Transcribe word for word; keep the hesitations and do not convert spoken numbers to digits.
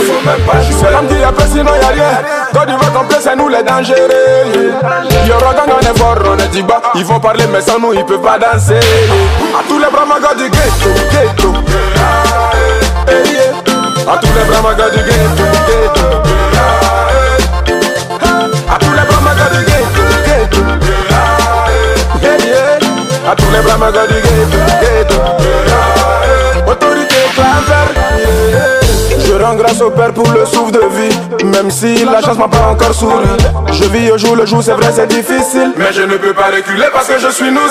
faut même pas jouer. C'est l'homme qui a peur, sinon y'a rien. Quand il va complet, c'est nous les dangereux. Y'aura gang, on est fort, on est Diba. Ils vont parler, mais sans nous, ils peuvent pas danser. A tous les bramagas du ghetto, ghetto. Hey, yeah. A tous les bramagas du ghetto, ghetto. A tous les bramagas du ghetto, ghetto. Hey, yeah. A tous les bramagas du ghetto, ghetto. Autorité claver. Je rends grâce au Père pour le souffle de vie. Même si la chance m'a pas encore souri. Je vis au jour le jour, c'est vrai c'est difficile. Mais je ne peux pas reculer parce que je suis nous.